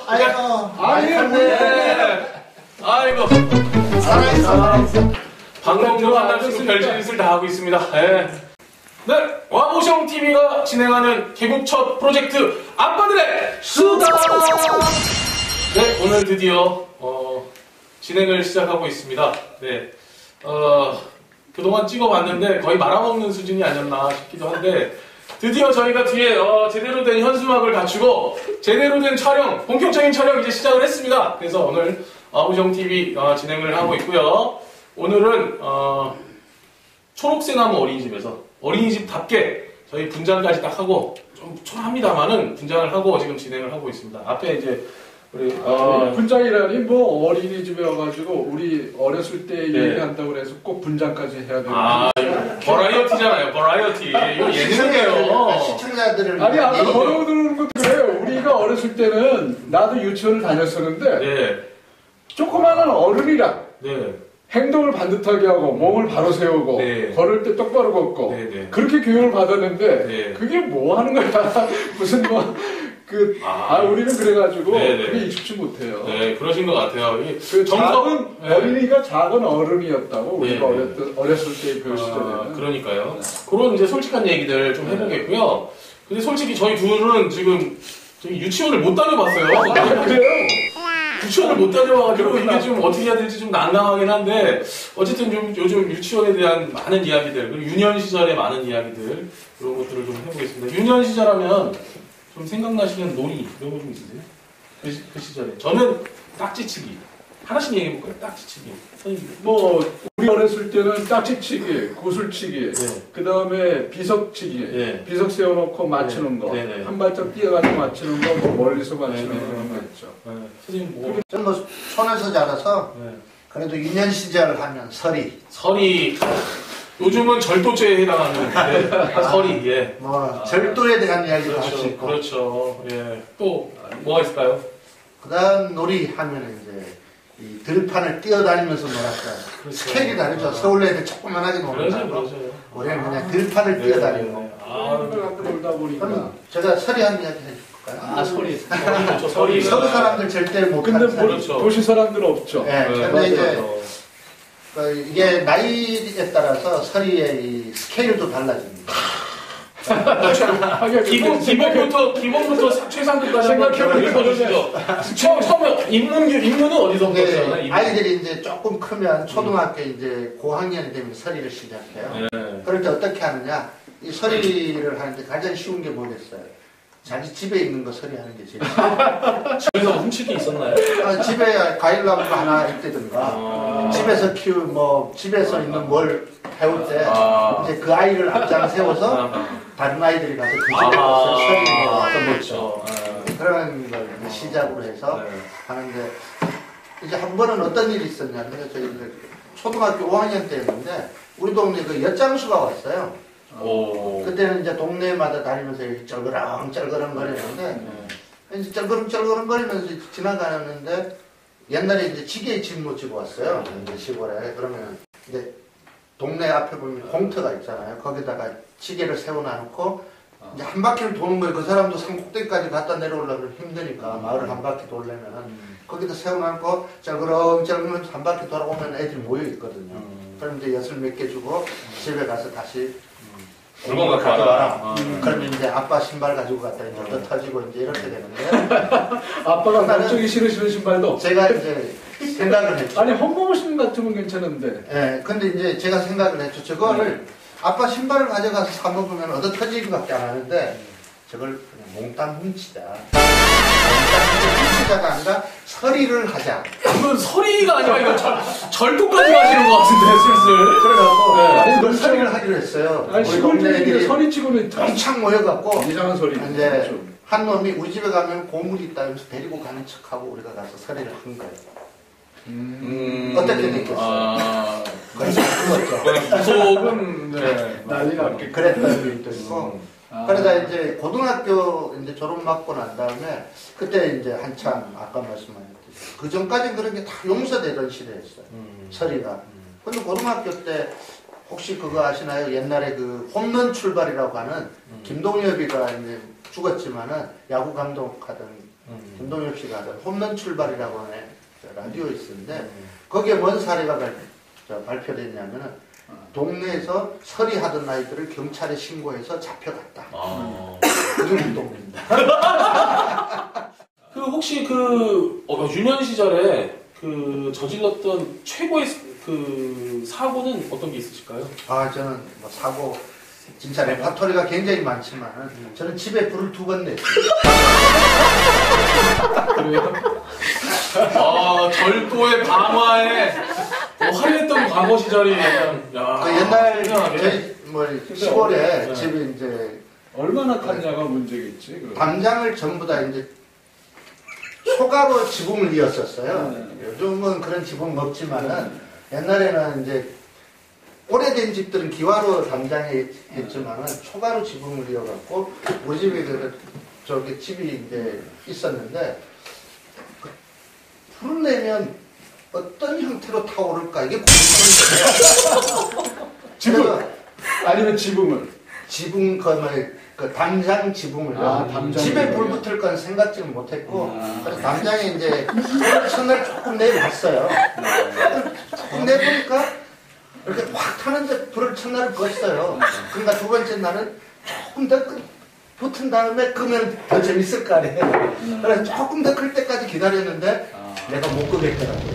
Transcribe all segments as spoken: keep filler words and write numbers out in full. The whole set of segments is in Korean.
아이고. 아니, 네. 아이고. 살아있어, 살아있어. 방금 들어간다고 별짓을 다 하고 있습니다. 네. 네. 와보숑티비가 진행하는 개국 첫 프로젝트 아빠들의 수다! 네, 오늘 드디어, 어, 진행을 시작하고 있습니다. 네. 어, 그동안 찍어봤는데 거의 말아먹는 수준이 아니었나 싶기도 한데, 드디어 저희가 뒤에 어, 제대로 된 현수막을 갖추고 제대로 된 촬영, 본격적인 촬영 이제 시작을 했습니다. 그래서 오늘 와보숑티비 어, 진행을 하고 있고요. 오늘은 어, 초록새나무 어린이집에서 어린이집답게 저희 분장까지 딱 하고 좀 초라합니다만은 분장을 하고 지금 진행을 하고 있습니다. 앞에 이제 우리 어, 분장이라니 뭐 어린이집에 와가지고 우리 어렸을 때 네. 얘기한다고 그래서 꼭 분장까지 해야 되는 아 이거 버라이어티잖아요. 버라이어티. 이거 예능이에요. 시청자들을 아니 아까 위한 걸어오는 것도 그래요. 우리가 어렸을 때는 나도 유치원을 다녔었는데 네, 조그마한 어른이랑 네, 행동을 반듯하게 하고 몸을 바로 세우고 네. 걸을 때 똑바로 걷고 네, 네. 그렇게 교육을 받았는데 네. 그게 뭐 하는 거야. 무슨 뭐 그 아, 아. 우리는 그래가지고 네, 네. 그게 익숙치 못해요. 네, 그러신 것 같아요. 이게 그 정석- 작은 네. 어린이가 작은 어른이었다고 우리가 네, 네. 어렸, 어렸을 때 그 아, 시절에는. 그러니까요. 그런 이제 솔직한 얘기들 좀 해보겠고요. 근데 솔직히 저희 둘은 지금 저희 유치원을 못 다녀봤어요. 아, 그래요? 유치원을 못 다녀와가지고 이게 좀 어떻게 해야 될지 좀 난감하긴 한데 어쨌든 좀 요즘 유치원에 대한 많은 이야기들 그리고 유년 시절의 많은 이야기들 그런 것들을 좀 해보겠습니다. 유년 시절하면 좀 생각나시는 놀이 이런 거 좀 있으세요? 그, 시, 그 시절에 저는 딱지치기 하나씩 얘기해볼까요? 딱지치기 선생님. 뭐 우리 어렸을 때는 딱지치기, 구슬치기, 네. 그 다음에 비석치기, 네. 비석 세워놓고 맞추는 네. 거, 네, 네. 한 발짝 뛰어가지고 맞추는 거, 뭐 멀리서 맞추는 네, 네, 그런 거 네. 있죠. 네. 선생님 뭐 저는 뭐 촌에서 자라서 네. 그래도 유년 시절 하면 설이 설이 요즘은 절도죄에 해당하는 네. 설이 예. 뭐 절도에 대한 이야기도 할 수 그렇죠. 있고 그렇죠. 예. 또 뭐가 있을까요? 그다음 놀이 하면 이제 이 들판을 뛰어다니면서 놀았다. 그렇죠. 스케일이 다르죠. 아. 서울 애들 조그만하게 노는 그러죠, 거고 그러죠. 우리는 그냥 들판을 네, 뛰어다니고. 네, 네. 아, 그걸 갖고 놀다 보니까. 그럼 제가 설이 한 이야기 해줄까요? 아, 설이. 설이 좋죠, 설이. 서울 사람들 절대 못하는 근데 뭐 설이. 그렇죠. 도시 사람들은 없죠. 네, 네, 근데 이제 맞아요. 그 이게 나이에 따라서 설이의 이 스케일도 달라집니다. 하긴 기본, 근데 기본부터, 기본부터 최상급까지 한번 생각해보니까 읽어주시죠. 처음, 처음에 입문, 입문은 어디서부터 네, 했잖아요? 아이들이 이제 조금 크면 초등학교 이제 고학년이 되면 설이를 시작해요. 네. 그럴 때 어떻게 하느냐? 이 설이를 하는데 가장 쉬운 게 뭐겠어요? 자기 집에 있는 거 설이하는 게 제일 쉬워요. 집에서 훔칠 게 있었나요? 아, 집에 과일나무 하나 있다든가 아. 집에서 키운 뭐 집에서 있는 뭘 배울 때 아. 이제 그 아이를 앞장 세워서 아, 다른 아이들이 가서 그 집에 가서 설이를 아, 해서 그렇죠. 그런 걸 이제 시작으로 해서 네. 하는데 이제 한 번은 어떤 일이 있었냐면 저희 이제 초등학교 오 학년 때였는데 우리 동네 그 엿장수가 왔어요. 오. 그때는 이제 동네마다 다니면서 이렇게 쩔그렁 쩔그렁 거리는데 이제 쩔그렁 쩔그렁 거리면서 지나가는데 옛날에 이제 지게에 짊어지고 왔어요. 이제 시골에. 그러면 이제 동네 앞에 보면 공터가 있잖아요. 거기다가 지게를 세워놔놓고 이제 한 바퀴를 도는 거예요. 그 사람도 산 꼭대기까지 갔다 내려오려면 힘드니까 마을을 한 바퀴 돌려면 거기다 세워놓고 쩔그렁 쩔그렁 한 바퀴 돌아오면 애들이 모여 있거든요. 그럼 이제 엿을 몇 개 주고 집에 가서 다시 물건 갖고 가져와라. 와라. 아. 그러면 이제 아빠 신발 가지고 갔다 이제 또 터지고 이제 이렇게 되는데 아빠가 나는- 갑자기 싫으시는 신발도 없어. 제가 이제 생각을 했죠. 아니 헝벙신 같으면 괜찮은데. 예, 근데 이제 제가 생각을 했죠. 저거를 아빠 신발을 가져가서 사 먹으면 얻어 터지기밖에 안 하는데 저걸 그냥 몽땅 훔치자. 몽땅 훔치자가 아니라 서리를 하자. 이건 서리가 아니라 이거 절, 절도까지 하시는 것 같은데 슬슬. 그래갖고 네. 아니 그 서리를 하기로 했어요. 아니 우리 시골 동네 분위기 애들이 서리 치고는 다 쫙 모여갖고 이상한 소리. 이제 한 놈이 우리 집에 가면 고물이 있다 하면서 데리고 가는 척하고 우리가 가서 서리를 한 거예요. 음... 어떻게 느꼈어요? 아... 그래서 죽었죠. 구속은 네. 난리가 났겠 그랬던 일도 있고. 음. 아. 그러다 이제 고등학교 이제 졸업 맞고 난 다음에 그때 이제 한참 아까 말씀하셨듯이 그 전까지는 그런 게 다 용서되던 시대였어요. 음. 서리가. 음. 근데 고등학교 때 혹시 그거 아시나요? 옛날에 그 홈런 출발이라고 하는 음. 김동엽이가 이제 죽었지만은 야구 감독하던 음. 김동엽 씨가 하던 홈런 출발이라고 하는 라디오 있었는데 음. 거기에 뭔 사례가 발, 저, 발표됐냐면은 동네에서 서리하던 아이들을 경찰에 신고해서 잡혀갔다. 아... 그 정도 동네입니다. 그 혹시 그 어, 유년 시절에 그 저질렀던 최고의 그 사고는 어떤 게 있으실까요? 아 저는 뭐 사고 진짜 레파토리가 굉장히 많지만 저는 집에 불을 두 번 냈어요. 그래요? 아 절도의 방화에 뭐 화려했던 과거 시절이 약간 야, 그 옛날 굉장하게. 저희 뭐 시골에 네. 집이 이제 얼마나 탔냐가 문제겠지. 그럼. 담장을 전부 다 이제 초가로 지붕을 이었었어요. 네. 요즘은 그런 지붕 없지만은 옛날에는 이제 오래된 집들은 기와로 담장에 했지만은 초가로 지붕을 이어갖고 우리 집에 그 저기 집이 이제 있었는데 불을 내면 어떤 형태로 타오를까 이게 궁금한데 지붕 아니면 지붕을. 지붕 그, 그 담장 지붕을 아, 담장 집에 불 지붕이요? 붙을 건 생각지는 못했고 아. 그래서 담장에 이제 천을 조금 내봤어요. 조금 내보니까 이렇게 확 타는데 불을 첫날을 껐어요. 그러니까 두 번째 날은 조금 더 끄, 붙은 다음에 끄면 더 재밌을 거 아니에요. 그래서 조금 더 클 때까지 기다렸는데 아. 내가 못 끄겠더라고요.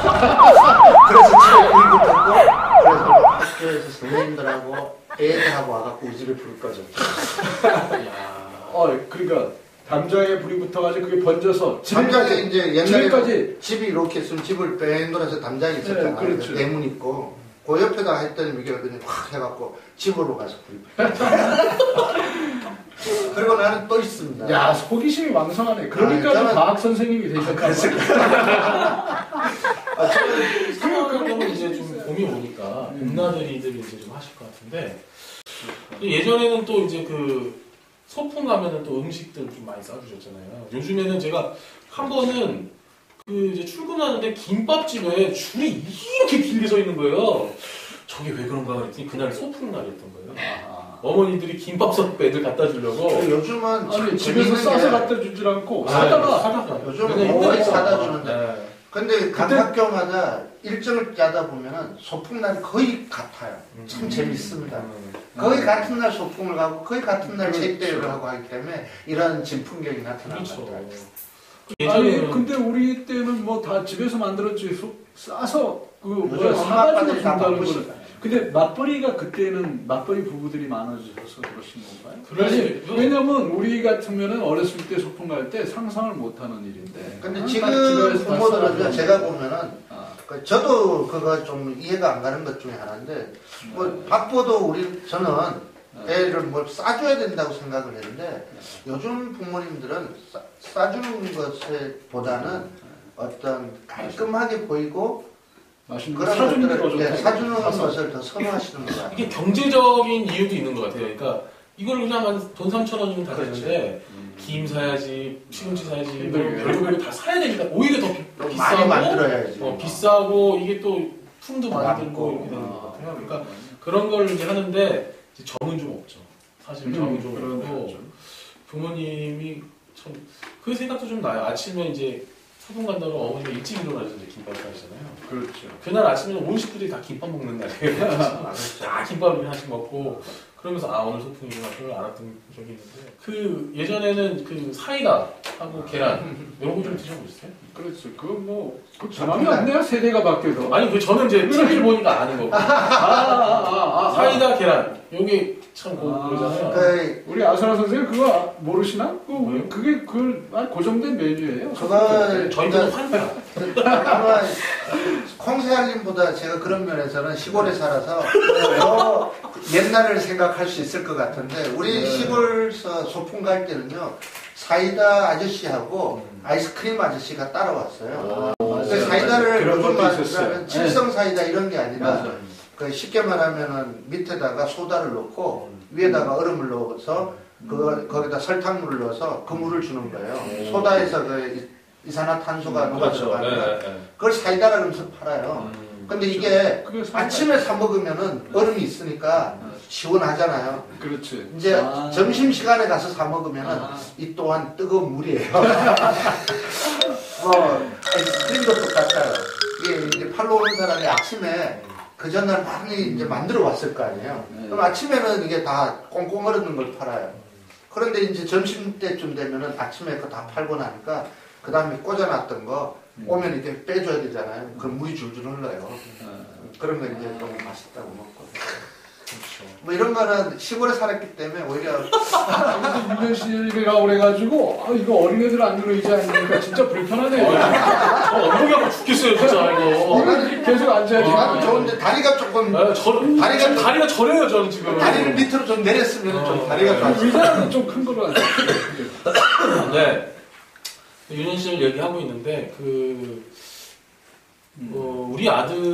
그래서 집에 불이 붙었고 그래서 학교에서 선생님들하고 애들하고 와갖고 우리 집에 불을 꺼졌죠. 어 그러니까 담장에 불이 붙어가지고 그게 번져서 담장에 집에까지 이제 옛날에 집에까지 집이 이렇게 있으면 집을 뺑 돌아서 담장이 있었잖아요. 네, 그렇죠. 대문 있고 그 옆에다 했더니 이게 그냥 확 해갖고 집으로 가서 불이 붙었죠. 그리고 나는 또 있습니다. 야 호기심이 왕성하네. 그러니까 아, 저는- 과학 선생님이 되셨나 아, 저는 생각하면 이제 좀 봄이 오니까 봄나들이들이 이제 좀 하실 것 같은데 예전에는 또 이제 그 소풍 가면은 또 음식들 좀 많이 싸주셨잖아요. 요즘에는 제가 한 번은 그 이제 출근하는데 김밥집에 줄이 이렇게 길게 서 있는 거예요. 저게 왜 그런가 그랬더니 그날 소풍 날이었던 거예요. 아. 어머니들이 김밥 섭 애들 갖다 주려고. 요즘은 참 아니 집에서 재밌는 싸서 게 갖다 주질 않고 아, 사다가 사다가. 요즘은 그냥 거의 인터넷 사다 사다가. 주는데. 네. 근데 각 그때- 학교마다 일정을 짜다 보면은 소풍날이 거의 같아요. 참 음. 재밌습니다. 음. 거의 같은 날 소풍을 가고 거의 같은 날 그렇죠. 체육대회를 하고 하기 때문에 이런 진풍경이 나타나는 그렇죠. 것 같아요. 아니 예전에는 근데 우리 때는 뭐 다 집에서 만들었지 소- 싸서 그 뭐야 요즘 사가지고 엄마들이 다 준다는 바쁘시다. 거는 근데 맞벌이가 그때는 맞벌이 부부들이 많아져서 그러신 건가요? 그럴 수 아니, 있죠. 왜냐면 우리 같으면은 어렸을 때 소풍 갈 때 상상을 못하는 일인데. 근데 아, 지금 집에서 다 부모들은 싸가지고 제가 보면은 아, 그 저도 그거 좀 이해가 안 가는 것 중에 하나인데 뭐 바빠도 우리 저는 애를 뭘 싸줘야 된다고 생각을 했는데 요즘 부모님들은 싸, 싸주는 것에 보다는 어떤 깔끔하게 보이고 맛있는 거 그런 사주는 게 더 것들을 좋다. 예, 사주는 사서. 것을 더 선호하시는 것 같아요. 이게 경제적인 이유도 있는 것 같아요. 그러니까 이걸 그냥 한 돈 삼천 원이면 다 그렇죠. 되는데 김 사야지, 시금치 사야지, 뭐 힘들게. 별거 다 사야 되니까 오히려 더 비, 또 비싸고 많이 만들어야지. 어, 비싸고 이게 또 품도 많이 많고. 들고 이렇게 되는 것 아, 같아요. 그러니까 그런 걸 이제 하는데 이제 정은 좀 없죠. 사실 정은 음, 좀 그런 없고 거죠. 부모님이 참 그 생각도 좀 나요. 아침에 이제 소풍 간다고 어머니가 일찍 일어나셔서 이제 김밥 사시잖아요. 그렇죠. 그날 아침에는 온 식구들이 다 김밥 먹는 날이에요. 다 김밥을 하나씩 먹고 그러면서 아 오늘 소풍이구나 그걸 알았던 적이 있는데 그 예전에는 그 사이다 하고 계란 이런 거 좀 드셔보셨어요? 그렇죠. 그거 뭐, 그 변함이 없네요. 세대가 바뀌어도. 아니 그 저는 이제 티비를 보니까 아는 거고. 아, 아, 아, 아, 사이다 계란 여기 참 고, 아, 그러잖아요. 그, 우리 아선아 선생님 그거 모르시나? 그, 뭐요? 그게 그, 아, 고정된 메뉴예요. 그건 저희들은 환타. 아마 콩새알림보다 제가 그런 면에서는 시골에 살아서 더 옛날을 생각할 수 있을 것 같은데 우리 네. 시골서 소풍 갈 때는요 사이다 아저씨하고 음. 아이스크림 아저씨가 따라왔어요. 아, 그 맞아요. 사이다를 그런 요즘 것도 있었어요. 말하면 칠성 사이다 이런 게 아니라 맞아요. 그 쉽게 말하면은 밑에다가 소다를 넣고 위에다가 얼음을 넣어서 그 거기다 설탕물을 넣어서 그 물을 주는 거예요. 소다에서 그 이산화탄소가 녹아 그렇죠. 들어가는 네, 거. 네. 그걸 사이다라 그러면서 팔아요. 음. 근데 이게 그게 사이다. 아침에 사 먹으면은 얼음이 있으니까 시원하잖아요. 그렇지. 이제 아. 점심 시간에 가서 사 먹으면은 아. 이 또한 뜨거운 물이에요. 뭐 아이스크림도 똑같아요. 이게 이제 팔러 오는 사람이 아침에 그 전날 많이 이제 만들어 왔을 거 아니에요. 네. 그럼 아침에는 이게 다 꽁꽁 얼었는 걸 팔아요. 그런데 이제 점심 때쯤 되면은 아침에 그거 다 팔고 나니까 그 다음에 꽂아놨던 거 오면 이렇게 빼줘야 되잖아요. 그럼 물이 줄줄 흘러요. 그런 거 이제 너무 맛있다고 먹고. 그렇죠. 뭐 이런 거는 시골에 살았기 때문에 오히려 유년 씨가 오래가지고 아, 이거 어린애들 안 들어있지 않으니까 진짜 불편하네요. 어, 엉덩이 아파 죽겠어요 진짜 이거. 이거 계속 앉아야지. 나도 좋은데 다리가 조금 아, 저, 다리가 다리가, 다리가 저래요 저는 지금. 다리를 밑으로 좀 내렸으면 좀 어, 다리가 네. 좋았을 의자는 좀 큰 거로 앉아. 네. 윤현 씨를 얘기하고 있는데 그 어, 우리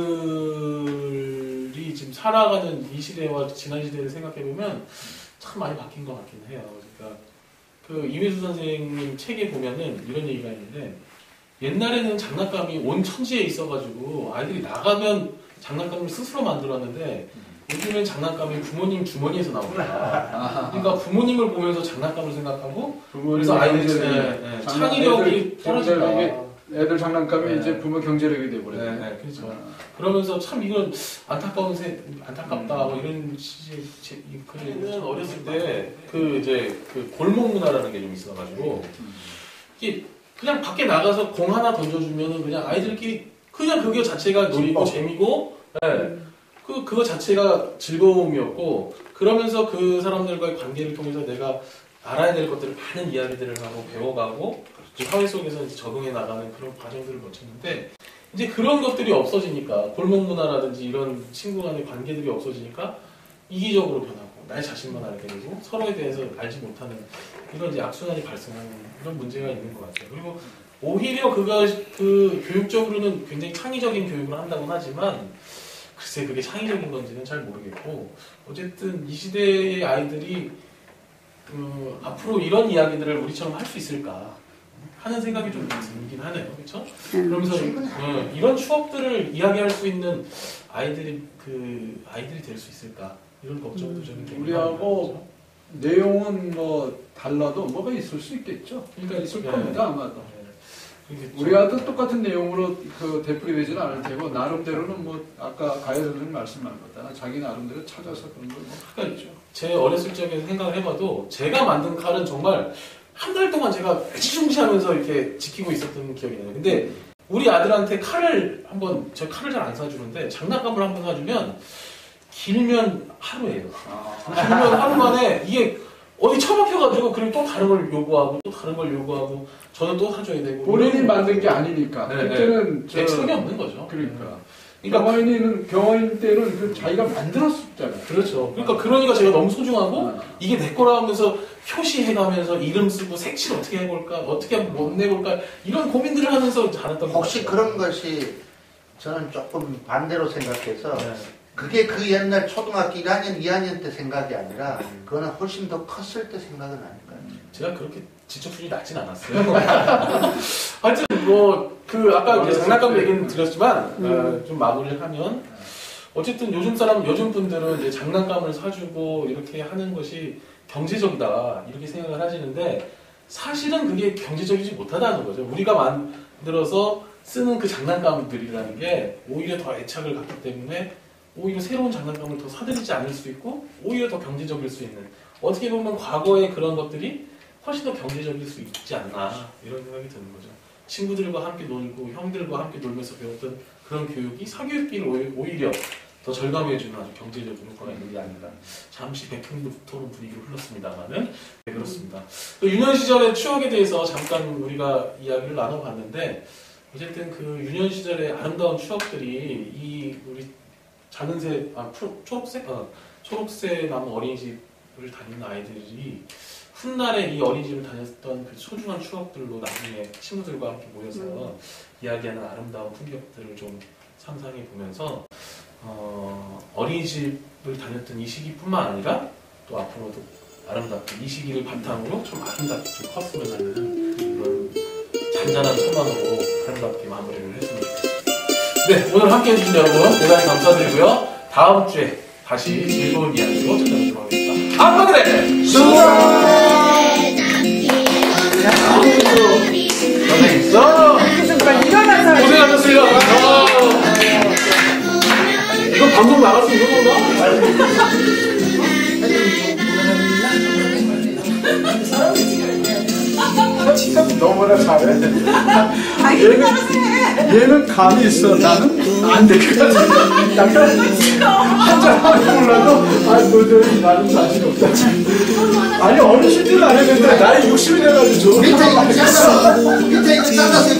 아들이 지금 살아가는 이 시대와 지난 시대를 생각해 보면 참 많이 바뀐 것 같긴 해요. 그러니까 그 이회수 선생님 책에 보면은 이런 얘기가 있는데 옛날에는 장난감이 온 천지에 있어가지고 아이들이 나가면 장난감을 스스로 만들었는데 요즘엔 장난감이 부모님 주머니에서 나옵니다. 그러니까 부모님을 보면서 장난감을 생각하고 그래서 아이들이 네, 네, 창의력이 떨어진다. 이게 애들 장난감이 네. 이제 부모 경제력이 돼버려요. 네, 네, 그렇죠. 그러면서 참 이건 안타까운 세, 안타깝다 뭐 이런 시제 글은 어렸을 때 그 이제 그 골목 문화라는 게 좀 있어가지고 이게 그냥 밖에 나가서 공 하나 던져주면은 그냥 아이들끼리 그냥 그게 자체가 놀이고 재미고, 네. 그 그거 자체가 즐거움이었고 그러면서 그 사람들과의 관계를 통해서 내가 알아야 될 것들을 많은 이야기들을 하고 배워가고 사회 속에서 이제 적응해 나가는 그런 과정들을 거쳤는데 이제 그런 것들이 없어지니까 골목 문화라든지 이런 친구 간의 관계들이 없어지니까 이기적으로 변하고 나의 자신만 알게 되고 서로에 대해서 알지 못하는 이런 이제 악순환이 발생하는 이런 문제가 있는 것 같아요. 그리고 오히려 그가 그 교육적으로는 굉장히 창의적인 교육을 한다고 하지만 글쎄 그게 창의적인 건지는 잘 모르겠고 어쨌든 이 시대의 아이들이 그 앞으로 이런 이야기들을 우리처럼 할 수 있을까 하는 생각이 좀 들긴 하네요. 그렇죠? 그러면서 어, 이런 추억들을 이야기할 수 있는 아이들이 그 아이들이 될 수 있을까 이런 걱정도 좀 되긴 우리하고 내용은 뭐 달라도 뭐가 있을 수 있겠죠. 그러니까 있을 네. 겁니다 아마도. 네. 우리와도 똑같은 내용으로 그 되풀이되지는 않을 테고 나름대로는 뭐 아까 가야 선생님 말씀한 거다. 자기 나름대로 찾아서 그런 걸뭐 그러니까 제 어렸을 적에 생각을 해봐도 제가 만든 칼은 정말 한 달 동안 제가 애지중지하면서 이렇게 지키고 있었던 기억이 나요. 근데 우리 아들한테 칼을 한번 저 칼을 잘 안 사주는데 장난감을 한번 사주면 길면 하루예요. 아. 길면 하루 만에 이게 어디 처박혀가지고 그리고 또 다른 걸 요구하고 또 다른 걸 요구하고 저는 또 사줘야 되고 본인이 만든 게 아니니까 네, 그때는 내 책이 없는 거죠. 그러니까. 그러니까 경화인은 경화인 때는 그 자기가 만들었었잖아요. 그렇죠. 그러니까 그러니까 제가 너무 소중하고 아. 이게 내 거라 하면서 표시해가면서 이름 쓰고 색칠 어떻게 해볼까 어떻게 하면 못 내볼까 이런 고민들을 하면서 잘했던 것 혹시 같아요. 그런 것이 저는 조금 반대로 생각해서 네. 그게 그 옛날 초등학교 일 학년, 이 학년 때 생각이 아니라 그거는 훨씬 더 컸을 때 생각은 아닐까요? 제가 그렇게 지적 수준이 낮진 않았어요. 하여튼 뭐 그 아까 이제 장난감 얘기는 드렸지만 어, 좀 마무리를 하면 어쨌든 요즘 사람 요즘 분들은 이제 장난감을 사주고 이렇게 하는 것이 경제적이다 이렇게 생각을 하시는데 사실은 그게 경제적이지 못하다는 거죠. 우리가 만들어서 쓰는 그 장난감들이라는 게 오히려 더 애착을 갖기 때문에 오히려 새로운 장난감을 더 사들이지 않을 수 있고 오히려 더 경제적일 수 있는 어떻게 보면 과거의 그런 것들이 훨씬 더 경제적일 수 있지 않나 이런 생각이 드는 거죠. 친구들과 함께 놀고 형들과 함께 놀면서 배웠던 그런 교육이 사교육비를 오히려 더 절감해주는 아주 경제적인 효과가 있는 게 아닌가. 잠시 백행도토론 분위기로 흘렀습니다만은 네, 그렇습니다. 유년 시절의 추억에 대해서 잠깐 우리가 이야기를 나눠봤는데 어쨌든 그 유년 시절의 아름다운 추억들이 이 우리 작은새 아 초, 초록색 어, 초록새 나무 어린이집을 다니는 아이들이 훗날에 이 어린이집을 다녔던 그 소중한 추억들로 나중에 친구들과 함께 모여서 음. 이야기하는 아름다운 풍경들을 좀 상상해 보면서 어, 어린이집을 다녔던 이 시기뿐만 아니라 또 앞으로도 아름답게 이 시기를 바탕으로 좀 아름답게 좀 컸으면 하는 그런 잔잔한 소망으로 아름답게 마무리를 했으면 좋겠습니다. 네, 오늘 함께 해주신 여러분 대단히 감사드리고요. 다음 주에 다시 즐거운 이야기로 찾아뵙도록 하겠습니다. 아빠들의 수다! 고생했어! 고생하셨어요! 이거 방송 나갈 수 있는 건가? 참 너무나 잘해. 얘는, 얘는 감이 있어. 나는 안 될 것 같아. 약간 한잔 하고 몰라도 아 도저히 나는 자신 없다. 아니 어르신들은 안 했는데 나이 육십이 돼가지고 밑에 이거 잘라 밑에 이거 잘라서